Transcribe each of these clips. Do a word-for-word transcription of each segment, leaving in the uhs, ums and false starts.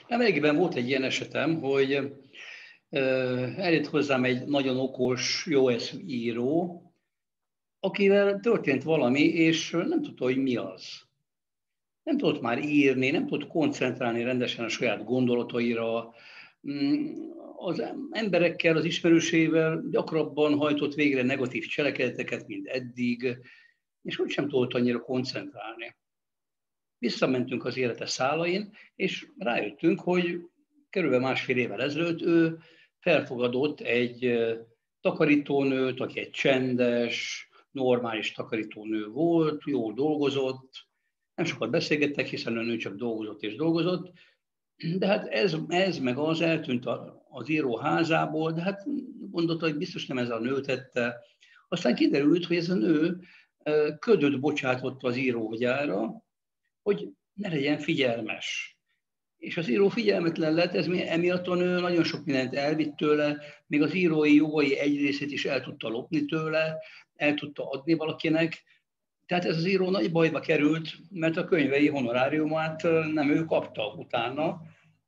Nemrégiben volt egy ilyen esetem, hogy ö, eljött hozzám egy nagyon okos, jó eszű író, akivel történt valami, és nem tudta, hogy mi az. Nem tudott már írni, nem tudott koncentrálni rendesen a saját gondolataira. Mm, Az emberekkel, az ismerősével gyakrabban hajtott végre negatív cselekedeteket, mint eddig, és úgysem tudott annyira koncentrálni. Visszamentünk az élete szálain, és rájöttünk, hogy körülbelül másfél évvel ezelőtt ő felfogadott egy takarítónőt, aki egy csendes, normális takarítónő volt, jól dolgozott, nem sokat beszélgettek, hiszen a nő csak dolgozott és dolgozott, de hát ez, ez meg az eltűnt az író házából, de hát gondolta, hogy biztos nem ez a nő tette. Aztán kiderült, hogy ez a nő ködöt bocsátott az írógyára, hogy ne legyen figyelmes. És az író figyelmetlen lett, ez emiatt a nő nagyon sok mindent elvitt tőle, még az írói jogai egy részét is el tudta lopni tőle, el tudta adni valakinek. Tehát ez az író nagy bajba került, mert a könyvei honoráriumát nem ő kapta utána.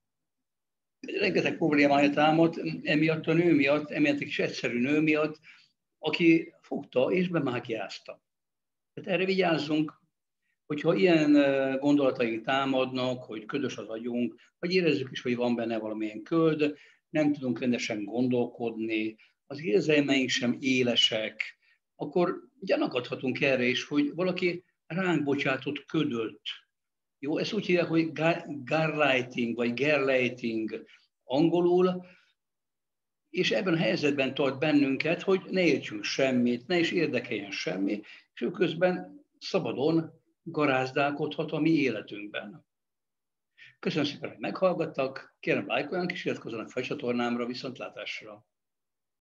Rengeteg problémája támadt emiatt a nő miatt, emiatt egy kis egyszerű nő miatt, aki fogta és bemágiázta. Tehát erre vigyázzunk, hogyha ilyen gondolataink támadnak, hogy ködös az agyunk, vagy érezzük is, hogy van benne valamilyen köd, nem tudunk rendesen gondolkodni, az érzelmeink sem élesek, akkor gyanakodhatunk erre is, hogy valaki ránk bocsátott ködöt. Jó, ezt úgy hívják, hogy gaslighting, vagy gaslighting angolul, és ebben a helyzetben tart bennünket, hogy ne értsünk semmit, ne is érdekeljen semmi, és ő közben szabadon garázdálkodhat a mi életünkben. Köszönöm szépen, hogy meghallgattak, kérem lájkoljanak és iratkozzanak fel csatornámra, viszontlátásra!